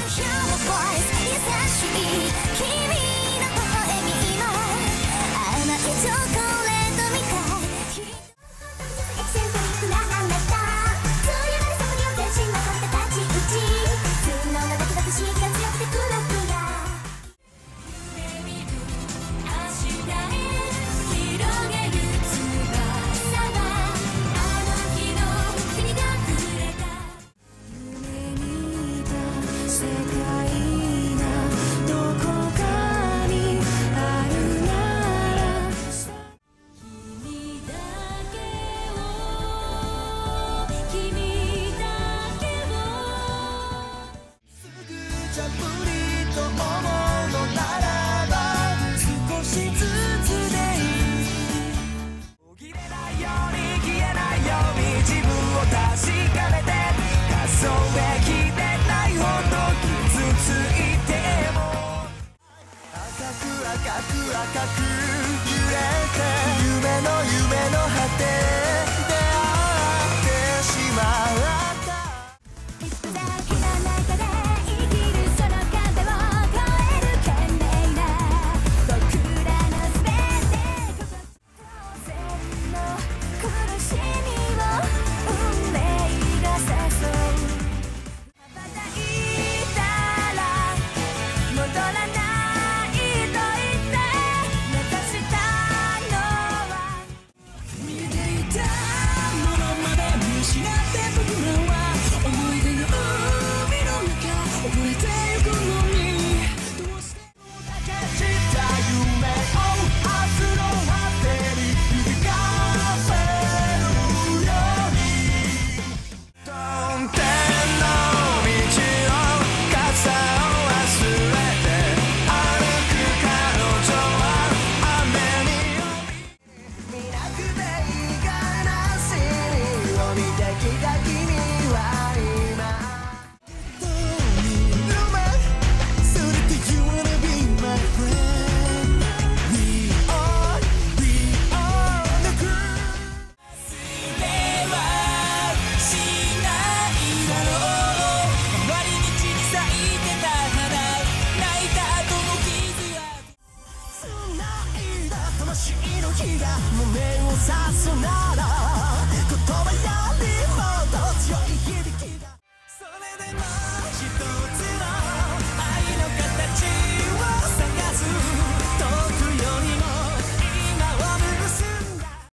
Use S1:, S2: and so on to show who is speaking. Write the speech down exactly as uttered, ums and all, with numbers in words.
S1: 優しい君の微笑みも甘いチョコレートみたい。エキセントリックなあなた、強がるそこには全身が飛んで立ち打ち、素のなだけが不思議が強くてくるくら夢見る明日へ広げる翼はあの日の君がくれた夢見た世界
S2: 赤く揺れて夢の夢の果て出会ってしまった
S1: いつだけの中で生きるその壁を越える懸命な僕らの全て当然の苦しみを運命が誘う。羽ばたいたら戻らない
S2: 魂の火が胸を刺すなら